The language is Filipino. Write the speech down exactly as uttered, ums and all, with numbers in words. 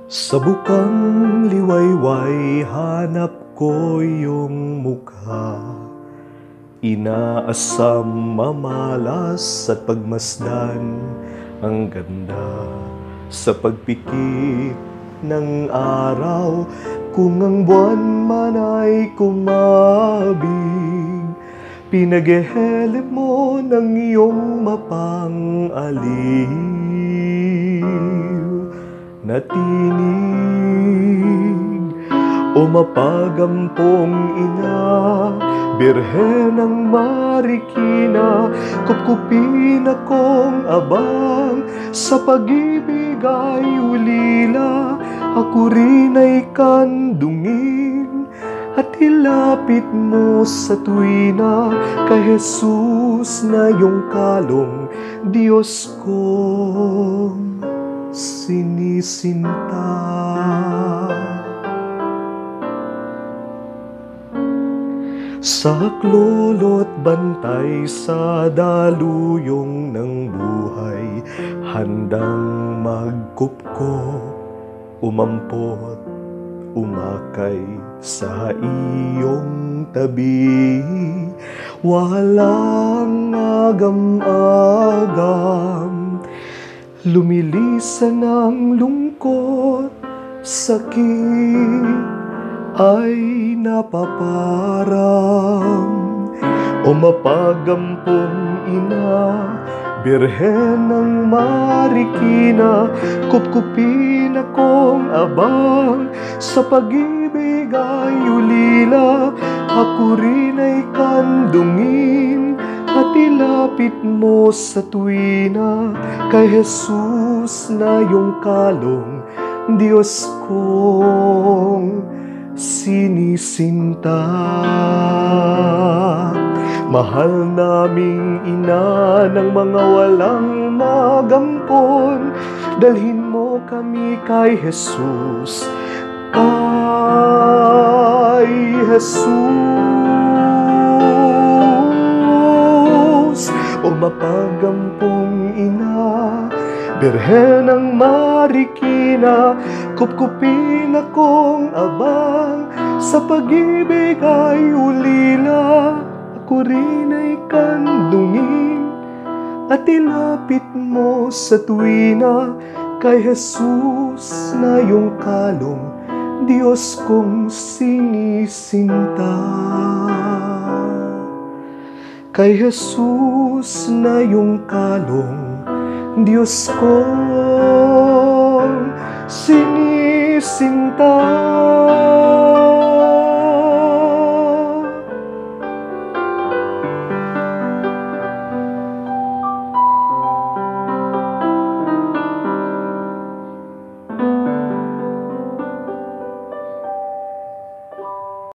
Sa bukang liwayway hanap ko yung mukha, inaasam mamalas at pagmasdan ang ganda sa pagpikit ng araw. Kung ang buwan man ay kumabig, pinag-ehelip mo ng iyong mapang-aliw na tinig. O mapag-ampong ina, Birhen ng Marikina, kupkupin akong abang, sa pag-ibig ay ulila, ako rin ay kandungin, at ilapit mo sa tuwina, kay Jesus na iyong kalong, Diyos kong sinisinta. Sa haklolo't bantay sa daluyong ng buhay, handang magkupkop, umampot, umakay sa iyong tabi. Walang agam-agam, lumilisan ang lungkot, sakit ay napaparang. O mapag-ampong ina, Birhen ng Marikina, kupkupin akong abang, sa pag-ibig ay ulila, ako rin ay kandungin, at ilapit mo sa tuwina, kay Jesus na iyong kalong, Diyos kong sinisinta. Mahal naming ina ng mga walang mag-ampon, dalhin mo kami kay Jesus, kay Jesus. O mapag-ampong ina, Birhen ng Marikina, kupkupin akong abang, sa pag-ibig ay ulila, ako rin ay kandungin, at ilapit mo sa tuwina, kay Jesus na iyong kalong, Diyos kong sinisinta. Kay Jesus na iyong kalong, Diyos kong sinisinta.